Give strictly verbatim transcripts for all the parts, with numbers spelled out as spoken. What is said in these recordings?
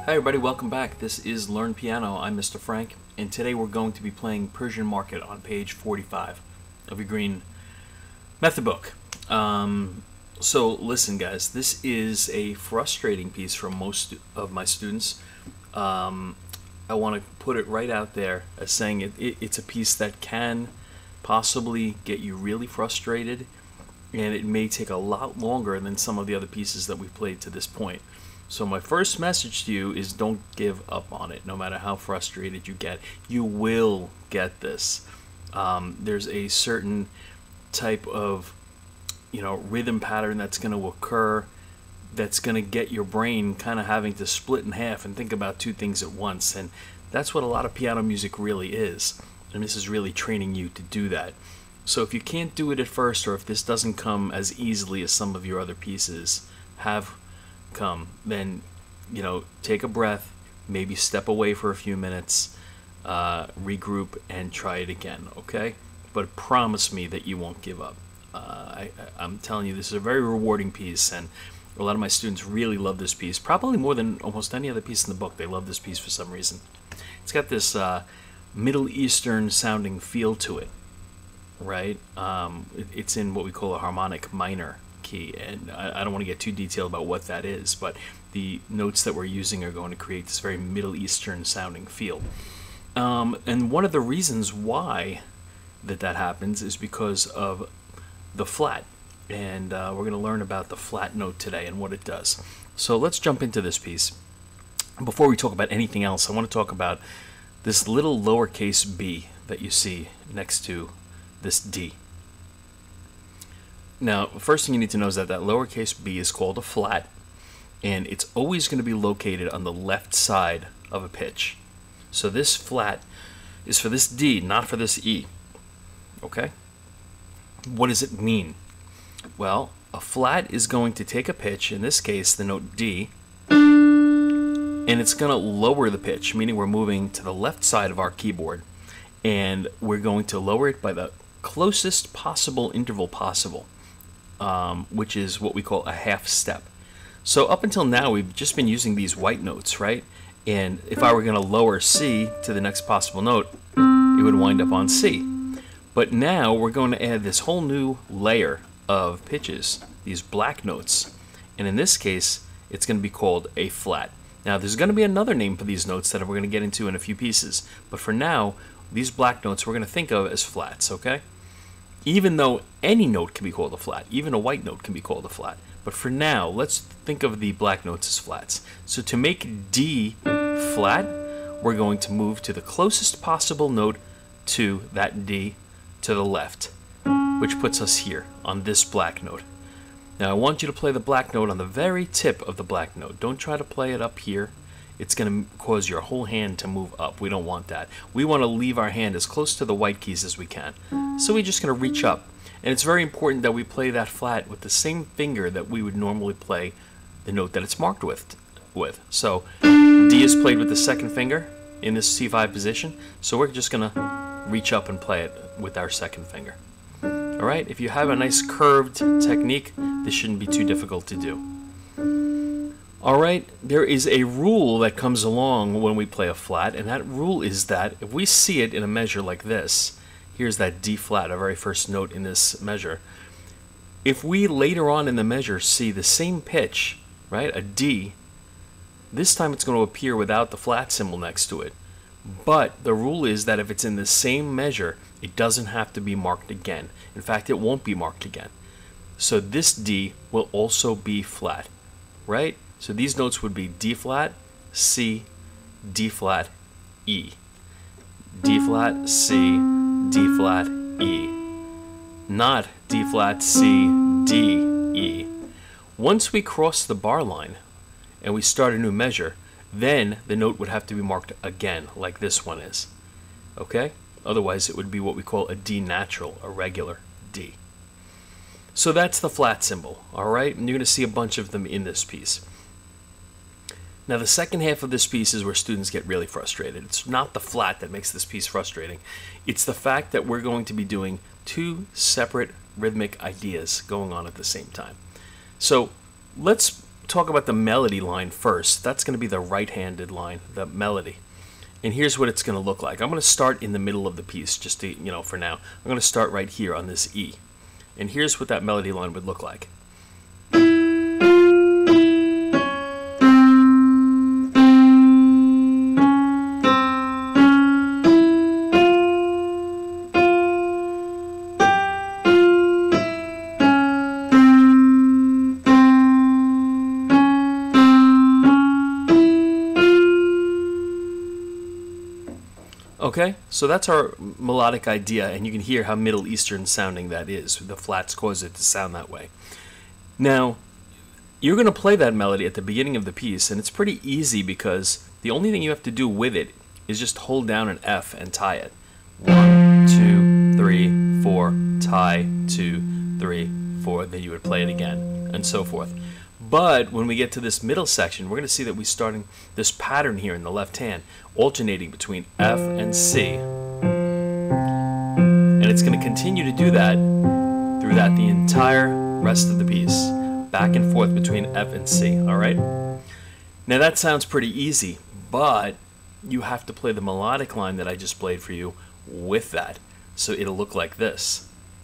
Hi everybody, welcome back. This is Learn Piano. I'm Mister Frank, and today we're going to be playing Persian Market on page forty-five of your green method book. Um, so listen guys, this is a frustrating piece for most of my students. Um, I want to put it right out there as saying it, it, it's a piece that can possibly get you really frustrated, and it may take a lot longer than some of the other pieces that we've played to this point. So my first message to you is don't give up on it. No matter how frustrated you get, you will get this. Um, there's a certain type of, you know, rhythm pattern that's going to occur that's going to get your brain kind of having to split in half and think about two things at once. And that's what a lot of piano music really is. And this is really training you to do that. So if you can't do it at first, or if this doesn't come as easily as some of your other pieces have come, then, you know, take a breath, maybe step away for a few minutes, uh, regroup, and try it again, okay? But promise me that you won't give up. Uh, I, I'm telling you, this is a very rewarding piece, and a lot of my students really love this piece, probably more than almost any other piece in the book. They love this piece for some reason. It's got this uh, Middle Eastern sounding feel to it, right? Um, it, it's in what we call a harmonic minor key, and I, I don't want to get too detailed about what that is, but the notes that we're using are going to create this very Middle Eastern sounding feel. Um, and one of the reasons why that that happens is because of the flat, and uh, we're going to learn about the flat note today and what it does. So let's jump into this piece. Before we talk about anything else, I want to talk about this little lowercase b that you see next to this D. Now, first thing you need to know is that that lowercase b is called a flat, and it's always going to be located on the left side of a pitch. So this flat is for this D, not for this E. Okay? What does it mean? Well, a flat is going to take a pitch, in this case the note D, and it's going to lower the pitch, meaning we're moving to the left side of our keyboard, and we're going to lower it by the closest possible interval possible. Um, which is what we call a half step. So up until now we've just been using these white notes, right? And if I were going to lower C to the next possible note, it would wind up on C. But now we're going to add this whole new layer of pitches, these black notes, and in this case it's going to be called a flat. Now there's going to be another name for these notes that we're going to get into in a few pieces, but for now these black notes we're going to think of as flats, okay? Even though any note can be called a flat, even a white note can be called a flat. But for now, let's think of the black notes as flats. So to make D flat, we're going to move to the closest possible note to that D to the left, which puts us here on this black note. Now I want you to play the black note on the very tip of the black note. Don't try to play it up here. It's going to cause your whole hand to move up. We don't want that. We want to leave our hand as close to the white keys as we can. So we're just going to reach up. And it's very important that we play that flat with the same finger that we would normally play the note that it's marked with. with. So D is played with the second finger in this C five position. So we're just going to reach up and play it with our second finger. Alright, if you have a nice curved technique, this shouldn't be too difficult to do. Alright, there is a rule that comes along when we play a flat, and that rule is that if we see it in a measure like this, here's that D flat, our very first note in this measure. If we later on in the measure see the same pitch, right, a D, this time it's going to appear without the flat symbol next to it. But the rule is that if it's in the same measure, it doesn't have to be marked again. In fact, it won't be marked again. So this D will also be flat, right? So these notes would be D flat, C, D flat, E. D flat, C, D flat, E. Not D flat, C, D, E. Once we cross the bar line and we start a new measure, then the note would have to be marked again, like this one is. Okay? Otherwise it would be what we call a D natural, a regular D. So that's the flat symbol, alright? And you're going to see a bunch of them in this piece. Now the second half of this piece is where students get really frustrated. It's not the flat that makes this piece frustrating. It's the fact that we're going to be doing two separate rhythmic ideas going on at the same time. So let's talk about the melody line first. That's going to be the right-handed line, the melody. And here's what it's going to look like. I'm going to start in the middle of the piece, just to, you know, for now. I'm going to start right here on this E. And here's what that melody line would look like. Okay, so that's our melodic idea, and you can hear how Middle Eastern sounding that is. The flats cause it to sound that way. Now, you're going to play that melody at the beginning of the piece, and it's pretty easy because the only thing you have to do with it is just hold down an F and tie it. One, two, three, four, tie, two, three, four, then you would play it again, and so forth. But when we get to this middle section, we're going to see that we're starting this pattern here in the left hand, alternating between F and C. And it's going to continue to do that through that the entire rest of the piece, back and forth between F and C, all right? Now that sounds pretty easy, but you have to play the melodic line that I just played for you with that. So it'll look like this.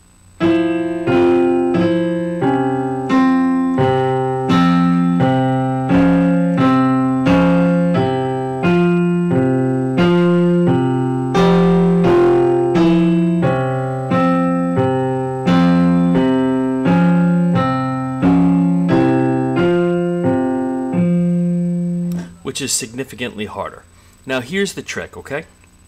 Which is significantly harder. Now here's the trick, okay?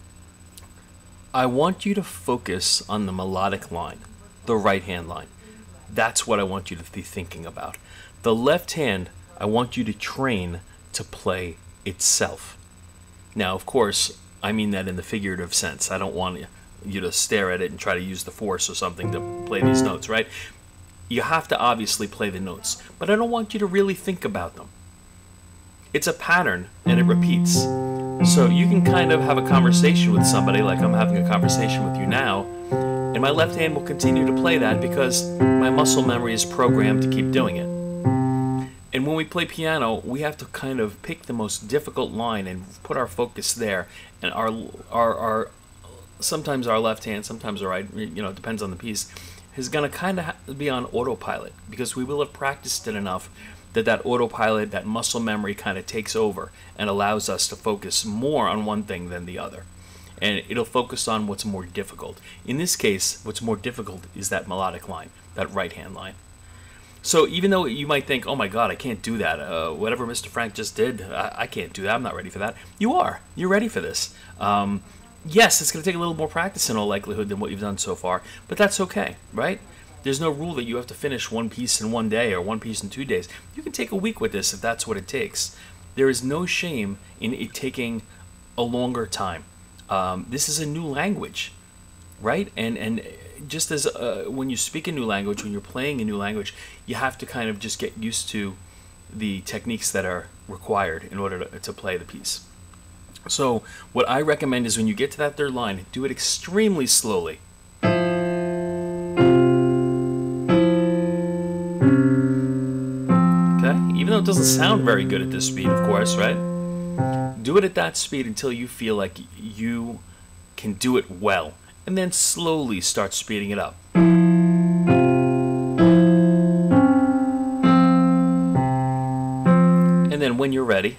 I want you to focus on the melodic line, the right hand line. That's what I want you to be thinking about. The left hand, I want you to train to play itself. Now, of course, I mean that in the figurative sense. I don't want you to stare at it and try to use the force or something to play these notes, right? You have to obviously play the notes, but I don't want you to really think about them. It's a pattern, and it repeats. So you can kind of have a conversation with somebody like I'm having a conversation with you now, and my left hand will continue to play that because my muscle memory is programmed to keep doing it. And when we play piano, we have to kind of pick the most difficult line and put our focus there. And our, our, our sometimes our left hand, sometimes our right, you know, it depends on the piece, is going to kind of be on autopilot because we will have practiced it enough that that autopilot, that muscle memory kind of takes over and allows us to focus more on one thing than the other. And it'll focus on what's more difficult. In this case, what's more difficult is that melodic line, that right-hand line. So even though you might think, oh my God, I can't do that. Uh, whatever Mister Frank just did, I, I can't do that. I'm not ready for that. You are. You're ready for this. Um, yes, it's going to take a little more practice in all likelihood than what you've done so far, but that's okay, right? There's no rule that you have to finish one piece in one day or one piece in two days. You can take a week with this if that's what it takes. There is no shame in it taking a longer time. Um, this is a new language, right? And and just as uh, when you speak a new language, when you're playing a new language, you have to kind of just get used to the techniques that are required in order to, to play the piece. So what I recommend is when you get to that third line, do it extremely slowly. Even though it doesn't sound very good at this speed, of course, right? Do it at that speed until you feel like you can do it well, and then slowly start speeding it up. And then when you're ready,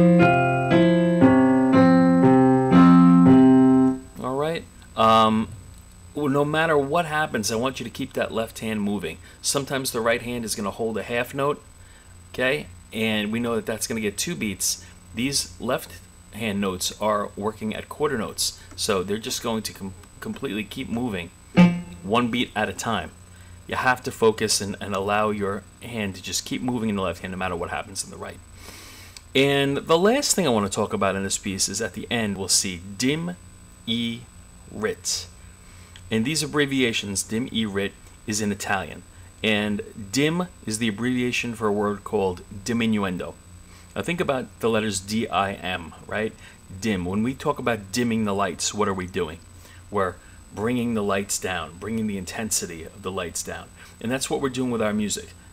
all right, um, no matter what happens, I want you to keep that left hand moving. Sometimes the right hand is going to hold a half note. Okay, and we know that that's going to get two beats. These left hand notes are working at quarter notes, so they're just going to com completely keep moving one beat at a time. You have to focus and, and allow your hand to just keep moving in the left hand no matter what happens in the right. And the last thing I want to talk about in this piece is at the end we'll see dim, e, rit. And these abbreviations, dim, e, rit, is in Italian. And dim is the abbreviation for a word called diminuendo. Now think about the letters D I M, right? Dim. When we talk about dimming the lights, what are we doing? We're bringing the lights down, bringing the intensity of the lights down. And that's what we're doing with our music.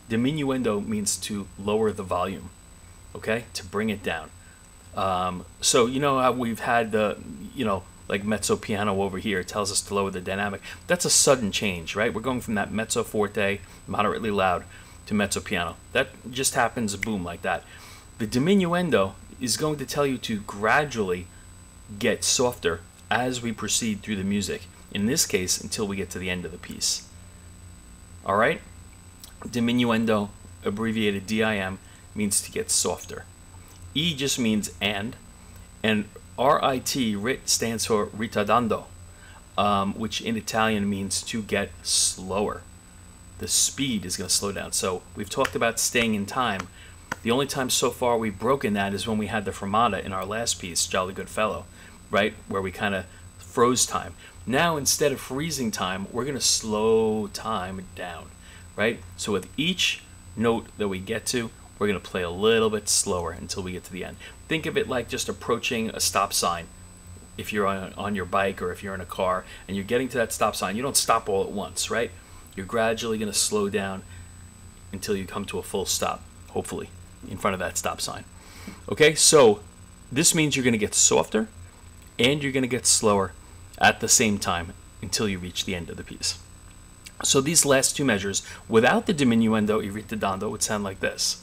Diminuendo means to lower the volume, okay, to bring it down. Um, so you know how we've had the, you know, like mezzo piano over here tells us to lower the dynamic. That's a sudden change, right? We're going from that mezzo forte, moderately loud, to mezzo piano. That just happens, boom, like that. The diminuendo is going to tell you to gradually get softer as we proceed through the music. In this case, until we get to the end of the piece. All right? Diminuendo, abbreviated D I M, means to get softer. E just means and, and R I T, rit, stands for ritardando, um, which in Italian means to get slower. The speed is going to slow down. So we've talked about staying in time. The only time so far we've broken that is when we had the fermata in our last piece, Jolly Good Fellow, right, where we kind of froze time. Now, instead of freezing time, we're going to slow time down, right? So with each note that we get to, we're going to play a little bit slower until we get to the end. Think of it like just approaching a stop sign. If you're on, on your bike or if you're in a car and you're getting to that stop sign, you don't stop all at once, right? You're gradually going to slow down until you come to a full stop, hopefully, in front of that stop sign. Okay, so this means you're going to get softer and you're going to get slower at the same time until you reach the end of the piece. So these last two measures, without the diminuendo e ritardando, would sound like this.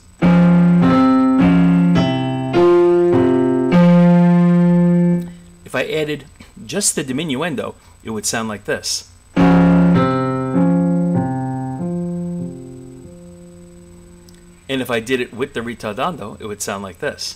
If I added just the diminuendo, it would sound like this. And if I did it with the ritardando, it would sound like this.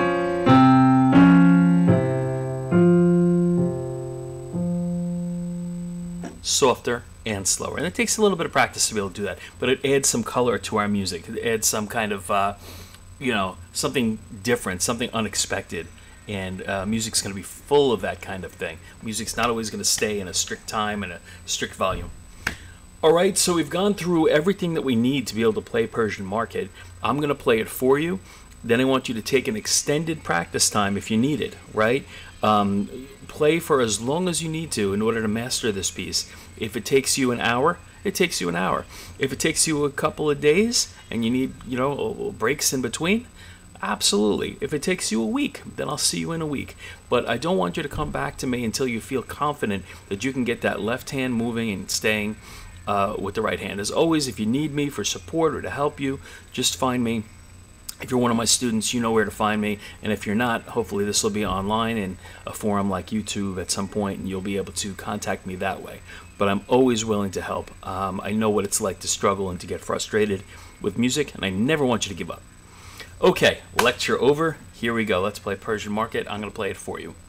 Softer and slower. And it takes a little bit of practice to be able to do that, but it adds some color to our music. It adds some kind of, uh, you know, something different, something unexpected. And uh, music's going to be full of that kind of thing. Music's not always going to stay in a strict time and a strict volume. All right, so we've gone through everything that we need to be able to play Persian Market. I'm going to play it for you. Then I want you to take an extended practice time if you need it, right? Um, play for as long as you need to in order to master this piece. If it takes you an hour, it takes you an hour. If it takes you a couple of days and you need, you know, breaks in between, absolutely. If it takes you a week, then I'll see you in a week. But I don't want you to come back to me until you feel confident that you can get that left hand moving and staying uh, with the right hand. As always, if you need me for support or to help you, just find me. If you're one of my students, you know where to find me. And if you're not, hopefully this will be online in a forum like YouTube at some point, and you'll be able to contact me that way. But I'm always willing to help. Um, I know what it's like to struggle and to get frustrated with music, and I never want you to give up. Okay, lecture over. Here we go. Let's play Persian Market. I'm going to play it for you.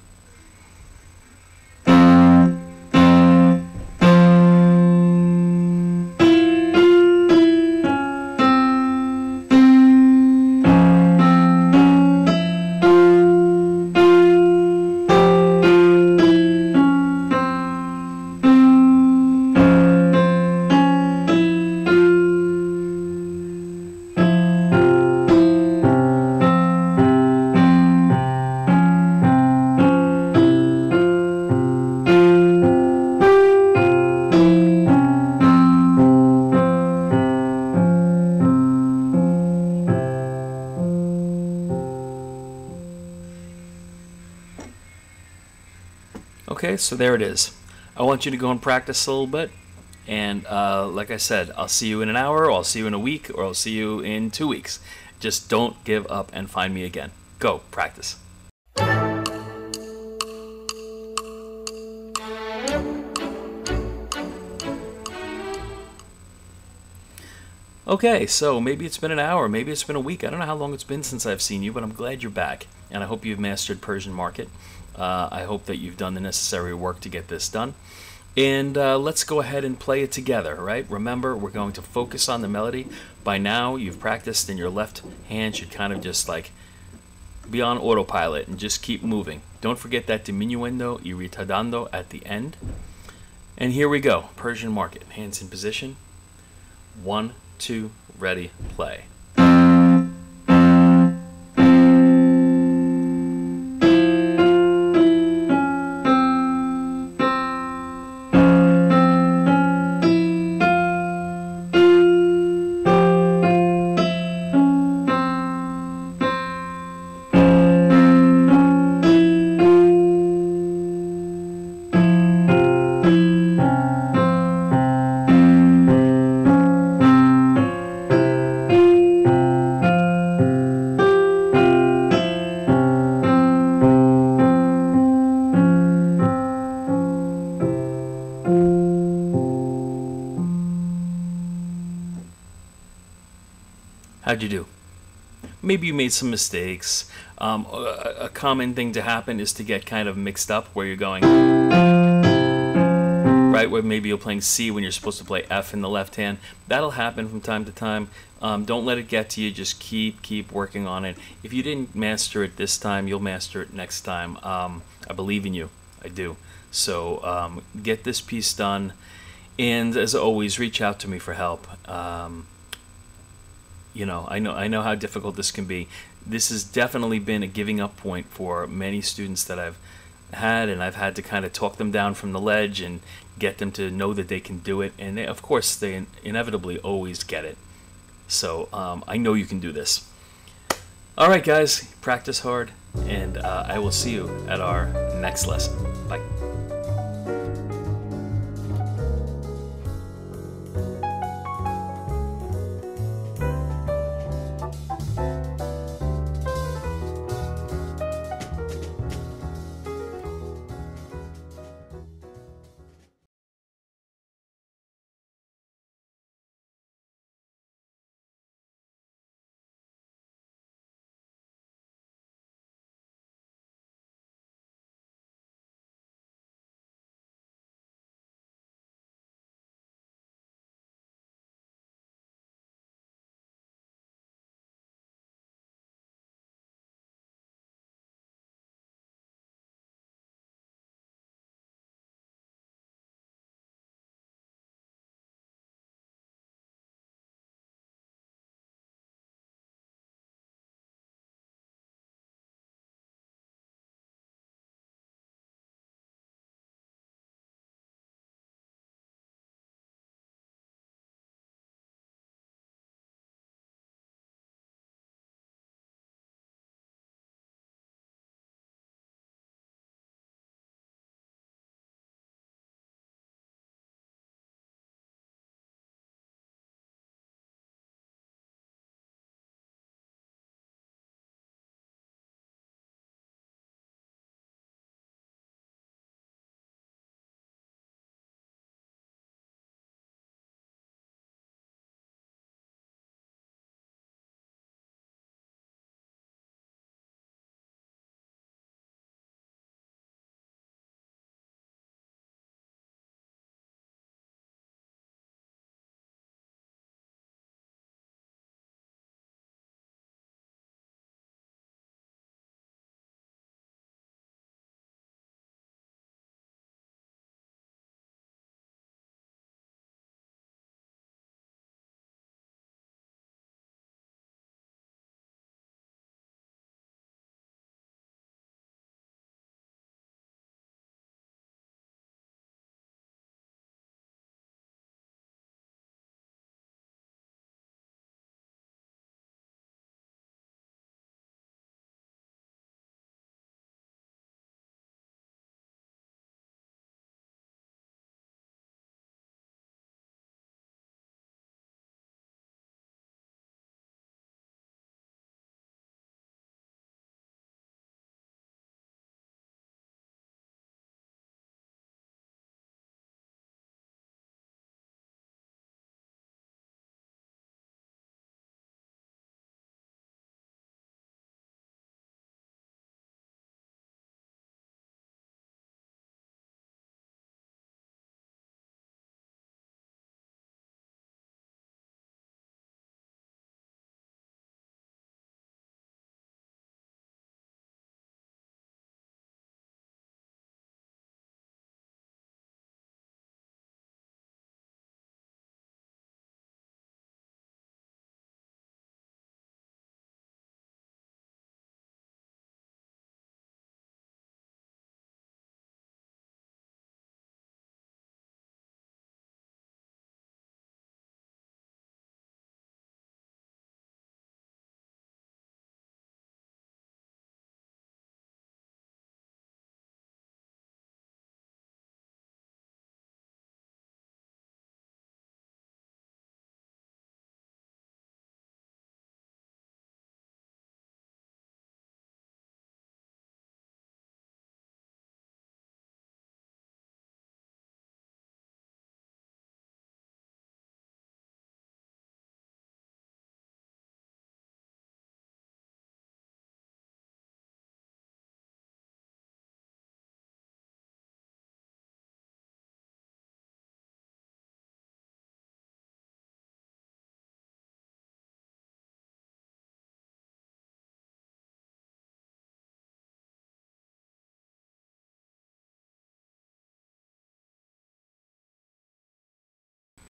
Okay, so there it is. I want you to go and practice a little bit. And uh, like I said, I'll see you in an hour, or I'll see you in a week, or I'll see you in two weeks. Just don't give up and find me again. Go, practice. Okay, so maybe it's been an hour, maybe it's been a week. I don't know how long it's been since I've seen you, but I'm glad you're back. And I hope you've mastered Persian Market. Uh, I hope that you've done the necessary work to get this done. And uh, let's go ahead and play it together, right? Remember, we're going to focus on the melody. By now, you've practiced, and your left hand should kind of just like be on autopilot and just keep moving. Don't forget that diminuendo y ritardando at the end. And here we go, Persian Market. Hands in position. One, two, ready, play. How'd you do? Maybe you made some mistakes. Um, a, a common thing to happen is to get kind of mixed up where you're going, right, where maybe you're playing C when you're supposed to play F in the left hand. That'll happen from time to time. Um, don't let it get to you. Just keep, keep working on it. If you didn't master it this time, you'll master it next time. Um, I believe in you. I do. So um, get this piece done. And as always, reach out to me for help. Um, you know, I know, I know how difficult this can be. This has definitely been a giving up point for many students that I've had, and I've had to kind of talk them down from the ledge and get them to know that they can do it. And they, of course, they inevitably always get it. So um, I know you can do this. All right, guys, practice hard, and uh, I will see you at our next lesson. Bye.